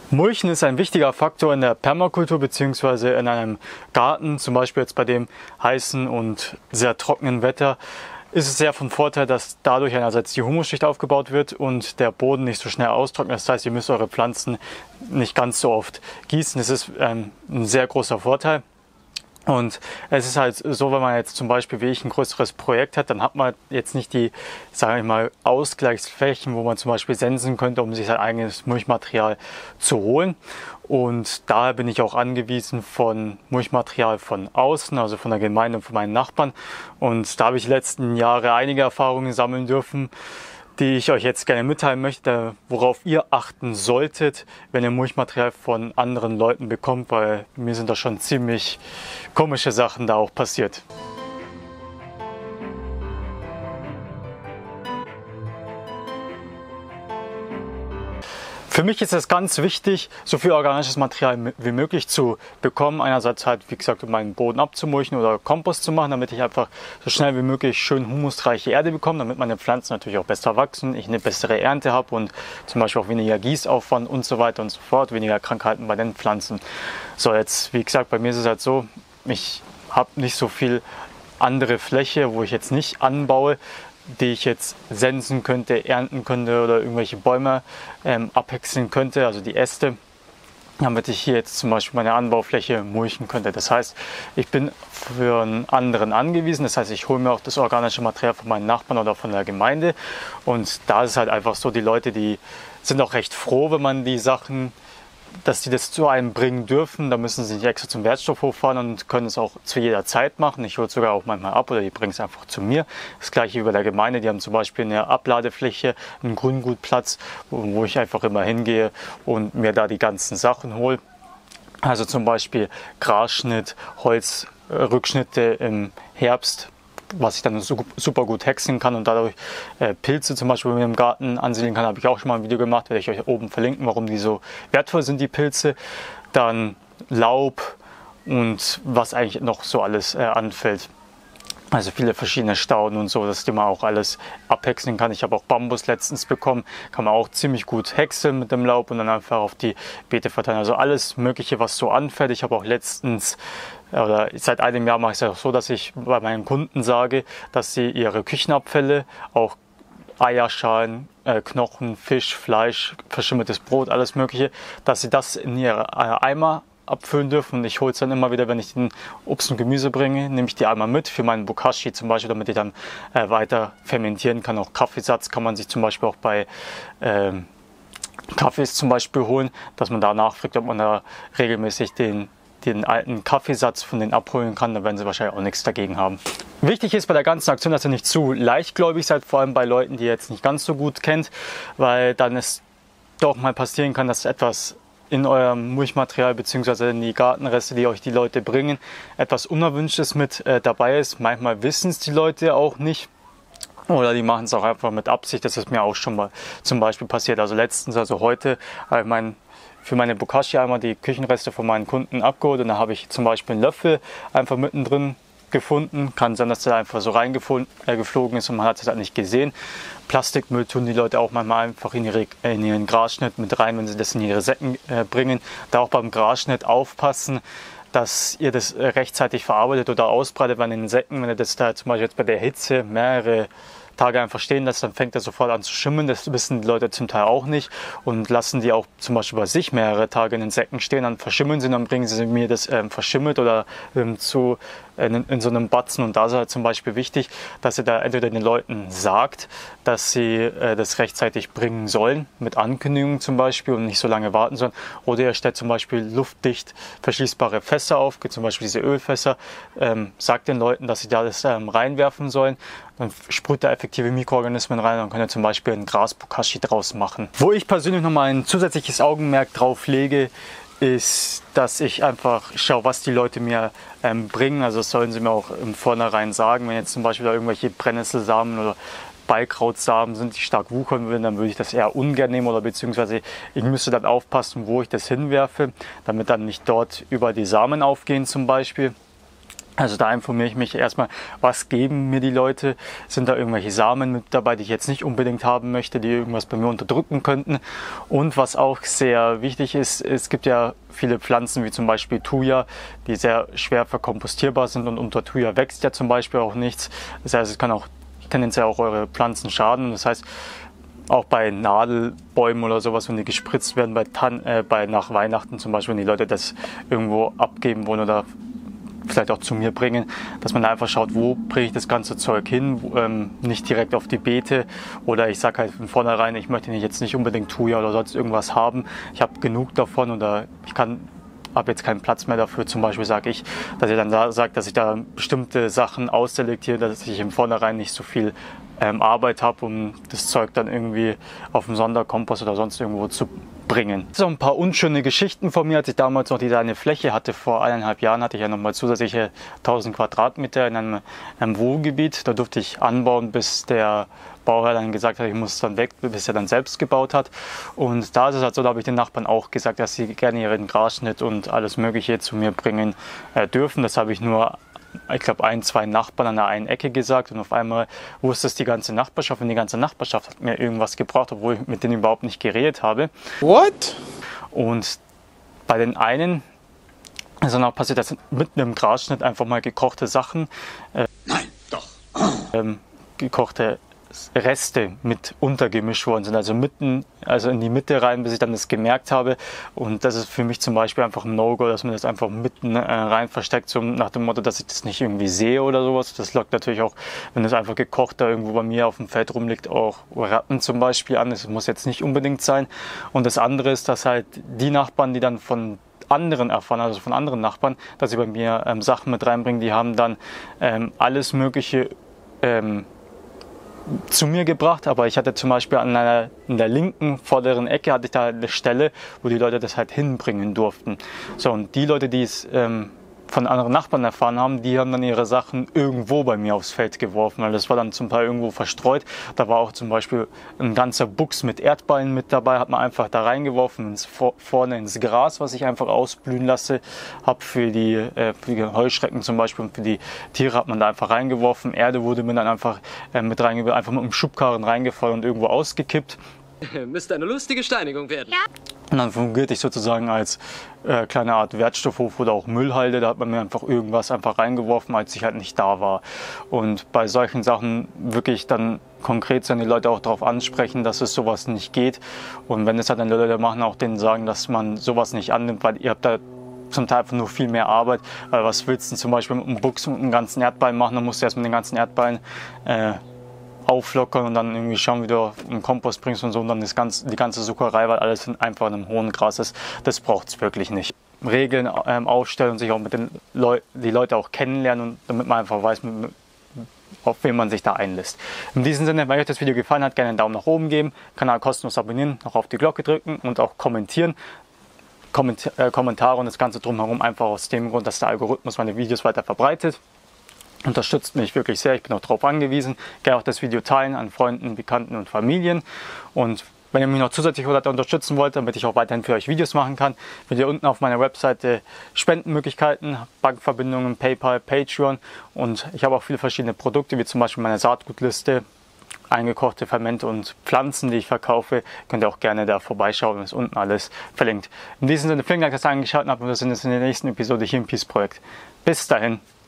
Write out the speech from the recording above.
Mulchen ist ein wichtiger Faktor in der Permakultur bzw. in einem Garten, zum Beispiel jetzt bei dem heißen und sehr trockenen Wetter, ist es sehr von Vorteil, dass dadurch einerseits die Humusschicht aufgebaut wird und der Boden nicht so schnell austrocknet. Das heißt, ihr müsst eure Pflanzen nicht ganz so oft gießen. Das ist ein sehr großer Vorteil. Und es ist halt so, wenn man jetzt zum Beispiel wie ich ein größeres Projekt hat, dann hat man jetzt nicht die, sage ich mal, Ausgleichsflächen, wo man zum Beispiel sensen könnte, um sich sein eigenes Mulchmaterial zu holen. Und daher bin ich auch angewiesen von Mulchmaterial von außen, also von der Gemeinde und von meinen Nachbarn. Und da habe ich die letzten Jahre einige Erfahrungen sammeln dürfen, die ich euch jetzt gerne mitteilen möchte, worauf ihr achten solltet, wenn ihr Mulchmaterial von anderen Leuten bekommt, weil mir sind da schon ziemlich komische Sachen da auch passiert. Für mich ist es ganz wichtig, so viel organisches Material wie möglich zu bekommen. Einerseits halt, wie gesagt, um meinen Boden abzumulchen oder Kompost zu machen, damit ich einfach so schnell wie möglich schön humusreiche Erde bekomme, damit meine Pflanzen natürlich auch besser wachsen, ich eine bessere Ernte habe und zum Beispiel auch weniger Gießaufwand und so weiter und so fort, weniger Krankheiten bei den Pflanzen. So, jetzt, wie gesagt, bei mir ist es halt so, ich habe nicht so viel andere Fläche, wo ich jetzt nicht anbaue, die ich jetzt sensen könnte, ernten könnte oder irgendwelche Bäume abhäckseln könnte, also die Äste, damit ich hier jetzt zum Beispiel meine Anbaufläche mulchen könnte. Das heißt, ich bin für einen anderen angewiesen, das heißt, ich hole mir auch das organische Material von meinen Nachbarn oder von der Gemeinde und da ist es halt einfach so, die Leute, die sind auch recht froh, wenn man die Sachen, dass die das zu einem bringen dürfen. Da müssen sie nicht extra zum Wertstoffhof fahren und können es auch zu jeder Zeit machen. Ich hole es sogar auch manchmal ab oder die bringen es einfach zu mir. Das gleiche wie bei der Gemeinde. Die haben zum Beispiel eine Abladefläche, einen Grüngutplatz, wo ich einfach immer hingehe und mir da die ganzen Sachen hole. Also zum Beispiel Grasschnitt, Holzrückschnitte im Herbst, was ich dann super gut häckseln kann und dadurch Pilze zum Beispiel im Garten ansiedeln kann, habe ich auch schon mal ein Video gemacht, werde ich euch oben verlinken, warum die so wertvoll sind, die Pilze. Dann Laub und was eigentlich noch so alles anfällt. Also viele verschiedene Stauden und so, dass die man auch alles abhäckseln kann. Ich habe auch Bambus letztens bekommen, kann man auch ziemlich gut häckseln mit dem Laub und dann einfach auf die Beete verteilen. Also alles Mögliche, was so anfällt. Ich habe auch letztens, oder seit einem Jahr mache ich es auch so, dass ich bei meinen Kunden sage, dass sie ihre Küchenabfälle, auch Eierschalen, Knochen, Fisch, Fleisch, verschimmeltes Brot, alles Mögliche, dass sie das in ihre Eimer abfüllen dürfen und ich hole es dann immer wieder, wenn ich den Obst und Gemüse bringe, nehme ich die einmal mit für meinen Bokashi zum Beispiel, damit ich dann weiter fermentieren kann. Auch Kaffeesatz kann man sich zum Beispiel auch bei Kaffees zum Beispiel holen, dass man da nachfragt, ob man da regelmäßig den alten Kaffeesatz von denen abholen kann, da werden sie wahrscheinlich auch nichts dagegen haben. Wichtig ist bei der ganzen Aktion, dass ihr nicht zu leichtgläubig seid, vor allem bei Leuten, die ihr jetzt nicht ganz so gut kennt, weil dann es doch mal passieren kann, dass etwas in eurem Mulchmaterial bzw. in die Gartenreste, die euch die Leute bringen, etwas Unerwünschtes mit dabei ist. Manchmal wissen es die Leute auch nicht oder die machen es auch einfach mit Absicht. Das ist mir auch schon mal zum Beispiel passiert. Also letztens, also heute, für meine Bokashi einmal die Küchenreste von meinen Kunden abgeholt und da habe ich zum Beispiel einen Löffel einfach mittendrin gefunden. Kann sein, dass der einfach so reingeflogen ist und man hat es halt nicht gesehen. Plastikmüll tun die Leute auch manchmal einfach in ihren Grasschnitt mit rein, wenn sie das in ihre Säcken bringen. Da auch beim Grasschnitt aufpassen, dass ihr das rechtzeitig verarbeitet oder ausbreitet, weil in den Säcken, wenn ihr das da zum Beispiel jetzt bei der Hitze mehrere Tage einfach stehen lässt, dann fängt er sofort an zu schimmeln. Das wissen die Leute zum Teil auch nicht und lassen die auch zum Beispiel bei sich mehrere Tage in den Säcken stehen, dann verschimmeln sie, dann bringen sie mir das verschimmelt oder in so einem Batzen und da ist halt zum Beispiel wichtig, dass ihr da entweder den Leuten sagt, dass sie das rechtzeitig bringen sollen, mit Ankündigung zum Beispiel und nicht so lange warten sollen, oder ihr stellt zum Beispiel luftdicht verschließbare Fässer auf, zum Beispiel diese Ölfässer, sagt den Leuten, dass sie da das reinwerfen sollen, dann sprüht da effektive Mikroorganismen rein, dann könnt ihr zum Beispiel einen Gras-Bokashi draus machen. Wo ich persönlich nochmal ein zusätzliches Augenmerk drauf lege, ist, dass ich einfach schaue, was die Leute mir bringen. Also das sollen sie mir auch im Vornherein sagen. Wenn jetzt zum Beispiel da irgendwelche Brennnesselsamen oder Beikrautsamen sind, die stark wuchern würden, dann würde ich das eher ungern nehmen oder beziehungsweise ich müsste dann aufpassen, wo ich das hinwerfe, damit dann nicht dort über die Samen aufgehen zum Beispiel. Also da informiere ich mich erstmal, was geben mir die Leute, sind da irgendwelche Samen mit dabei, die ich jetzt nicht unbedingt haben möchte, die irgendwas bei mir unterdrücken könnten. Und was auch sehr wichtig ist, es gibt ja viele Pflanzen wie zum Beispiel Thuja, die sehr schwer verkompostierbar sind und unter Thuja wächst ja zum Beispiel auch nichts. Das heißt, es kann auch tendenziell auch eure Pflanzen schaden. Das heißt, auch bei Nadelbäumen oder sowas, wenn die gespritzt werden, nach Weihnachten zum Beispiel, wenn die Leute das irgendwo abgeben wollen oder vielleicht auch zu mir bringen, dass man da einfach schaut, wo bringe ich das ganze Zeug hin, nicht direkt auf die Beete, oder ich sage halt von vornherein, ich möchte jetzt nicht unbedingt Thuja oder sonst irgendwas haben, ich habe genug davon oder habe jetzt keinen Platz mehr dafür. Zum Beispiel sage ich, dass ich dann sage, dass ich da bestimmte Sachen ausselektiere, dass ich im Vornherein nicht so viel Arbeit habe, um das Zeug dann irgendwie auf dem Sonderkompost oder sonst irgendwo zu bringen. So ein paar unschöne Geschichten von mir, als ich damals noch diese eine Fläche hatte, vor 1,5 Jahren hatte ich ja nochmal zusätzliche 1000 Quadratmeter in einem Wohngebiet. Da durfte ich anbauen, bis der Bauherr dann gesagt hat, ich muss dann weg, bis er dann selbst gebaut hat. Und da ist es halt so, da habe ich den Nachbarn auch gesagt, dass sie gerne ihren Grasschnitt und alles Mögliche zu mir bringen dürfen. Das habe ich nur, ich glaube, 1, 2 Nachbarn an der einen Ecke gesagt, und auf einmal wusste es die ganze Nachbarschaft, und die ganze Nachbarschaft hat mir irgendwas gebraucht, obwohl ich mit denen überhaupt nicht geredet habe. What? Und bei den einen ist dann auch passiert, dass mitten im Grasschnitt einfach mal gekochte Sachen, Nein, doch. gekochte Reste mit untergemischt worden sind, also in die Mitte rein, bis ich dann das gemerkt habe. Und das ist für mich zum Beispiel einfach ein No-Go, dass man das einfach mitten rein versteckt, so nach dem Motto, dass ich das nicht irgendwie sehe oder sowas. Das lockt natürlich auch, wenn das einfach gekocht da irgendwo bei mir auf dem Feld rumliegt, auch Ratten zum Beispiel an. Das muss jetzt nicht unbedingt sein. Und das andere ist, dass halt die Nachbarn, die dann von anderen erfahren, also von anderen Nachbarn, dass sie bei mir Sachen mit reinbringen, die haben dann alles Mögliche zu mir gebracht, aber ich hatte zum Beispiel in der linken vorderen Ecke hatte ich da eine Stelle, wo die Leute das halt hinbringen durften. So, und die Leute, die es von anderen Nachbarn erfahren haben, die haben dann ihre Sachen irgendwo bei mir aufs Feld geworfen, weil das war dann zum Teil irgendwo verstreut. Da war auch zum Beispiel ein ganzer Buchs mit Erdballen mit dabei, hat man einfach da reingeworfen, vorne ins Gras, was ich einfach ausblühen lasse, habe für die Heuschrecken zum Beispiel und für die Tiere hat man da einfach reingeworfen. Erde wurde mir dann einfach mit reingeworfen, einfach mit einem Schubkarren reingefallen und irgendwo ausgekippt. Müsste eine lustige Steinigung werden. Ja. Und dann fungierte ich sozusagen als kleine Art Wertstoffhof oder auch Müllhalde. Da hat man mir einfach irgendwas einfach reingeworfen, als ich halt nicht da war. Und bei solchen Sachen wirklich dann konkret sein, die Leute auch darauf ansprechen, dass es sowas nicht geht. Und wenn es halt dann die Leute machen, auch denen sagen, dass man sowas nicht annimmt, weil ihr habt da zum Teil einfach nur viel mehr Arbeit. Weil was willst du zum Beispiel mit einem Buchs und einem ganzen Erdballen machen? Dann musst du erst mit den ganzen Erdballen auflockern und dann irgendwie schauen, wie du einen Kompost bringst und so, und dann die ganze Suckerei, weil alles einfach in einem hohen Gras ist, das braucht es wirklich nicht. Regeln aufstellen und sich auch mit die Leute auch kennenlernen, und damit man einfach weiß, auf wen man sich da einlässt. In diesem Sinne, wenn euch das Video gefallen hat, gerne einen Daumen nach oben geben, Kanal kostenlos abonnieren, noch auf die Glocke drücken und auch kommentieren. Kommentare und das Ganze drumherum einfach aus dem Grund, dass der Algorithmus meine Videos weiter verbreitet. Unterstützt mich wirklich sehr, ich bin auch darauf angewiesen. Gerne auch das Video teilen an Freunden, Bekannten und Familien. Und wenn ihr mich noch zusätzlich unterstützen wollt, damit ich auch weiterhin für euch Videos machen kann, findet ihr unten auf meiner Webseite Spendenmöglichkeiten, Bankverbindungen, PayPal, Patreon, und ich habe auch viele verschiedene Produkte, wie zum Beispiel meine Saatgutliste, eingekochte Fermente und Pflanzen, die ich verkaufe. Könnt ihr auch gerne da vorbeischauen, ist unten alles verlinkt. In diesem Sinne, vielen Dank, dass ihr eingeschaltet habt, und wir sehen uns in der nächsten Episode hier im Peace Projekt. Bis dahin.